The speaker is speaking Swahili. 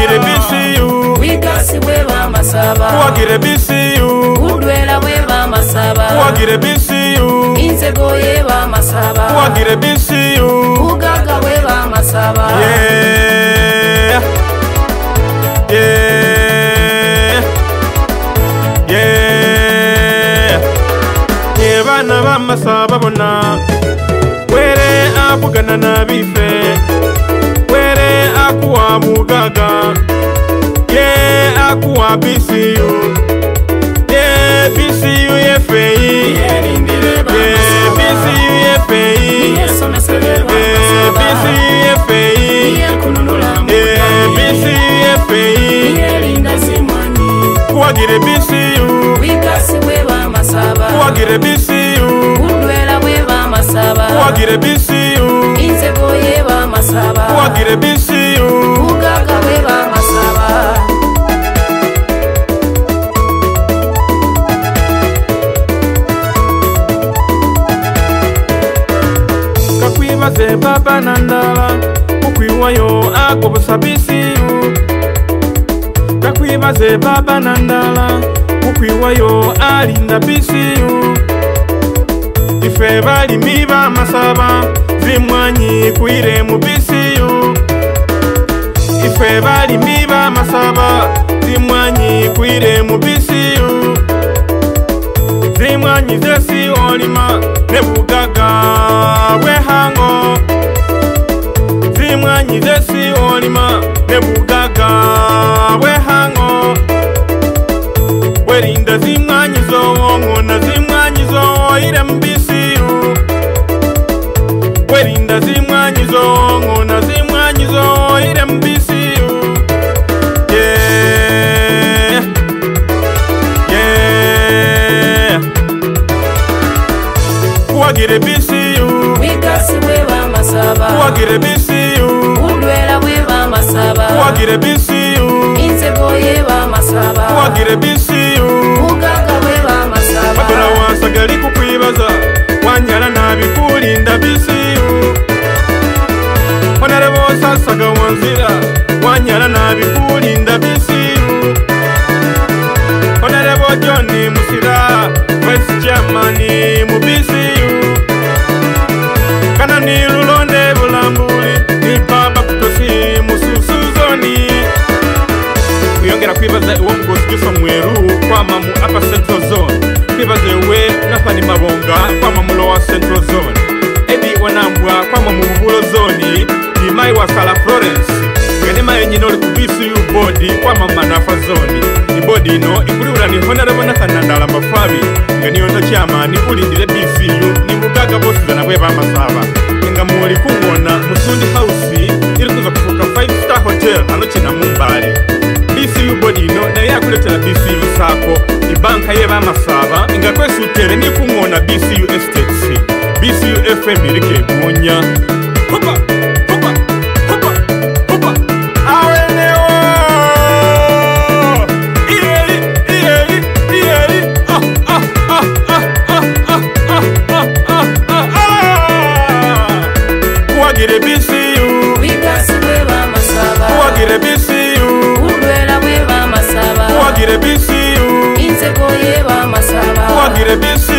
Kuwagire BCU Wigasi weba masaba Kuwagire BCU Udwela weba masaba Kuwagire BCU Inzego yeba masaba Kuwagire BCU Ugaga weba masaba Yeah Yeah Yeah Yebana bamasaba bona Were abugana na bife Were akuwa mugaga Yeah akuwa BCU Yeah BCU yefeyi Yeah BCU yefeyi Yeah BCU yefeyi Yeah BCU yefeyi Kuwagire BCU Wigasi weba masaba Kuwagire BCU Udwela weba masaba Kuwagire BCU Inzego yeba masaba Kuwagire BCU Ugaga weba masaba Kakwibaze baba nandala Ukwiwayo agobosa BCU Kakwibaze baba nandala Ukwiwayo alinda BCU Ife balimi bamasaba Zimwanyi kwire mu BCU Ife balimi bamasaba Zimwanyi kwire mu BCU Zimwanyi zesi olima Nebugaga wehango Zimwanyi zesi olima Nebugaga wehango Werinda zimwanyi zoongo na zimwanyi zo ire mu BCU Werinda zimwanyi zoongo na zimwanyi zo ire mu BCU Yeah Yeah Kuwagire BCU Wigasi weba masaba Kuwagire BCU Udwela weba masaba Kuwagire BCU Inzego yeba masaba Kuwagire BCU Ugaga weba masaba Badona wasagali kukwibaza Wanyala nabikulinda BCU Honorable Sasaga wanzira Wanyala nabikulinda BCU Honorable Johnny Musira Vice Chairman mu BCU Kanani Lulonde Bulambuli Ni baba kutosi mususuzoni Kuyongera kwibaza uwo mugosigiso mweru Kwama mu Upper Central Zone Kwibaza we nafani mabonga Kwama mu Lower Central Zone Ebi wanambwa kwama mu Bubulo Zone Ni mai wasala Florence Ganema yenyine oli ku BCU body Kwama Manafa Zone Ni body ino ikuriura ni Honorable Nathan Nandala Mafabi Ngani yondo chama ni kulindile BCU Ni mugaga bosi zana bwe bamasaba Nga mwoli kungona Musundi House Irikuza kufuka 5-star hotel Anochina Mumbali BCU body ino na yakuletera BCU sako Ibanka ye bamasaba Nga kwesi utere ni kungona BCU Estates BCU FM ilike mwonya Hopa Hopa Hopa Hopa Awenewo Iyeli Iyeli Iyeli Kuwagire BCU Wigasi weba masaba Kuwagire BCU Udwela weba masaba Kuwagire BCU Inzego yeba masaba Kuwagire BCU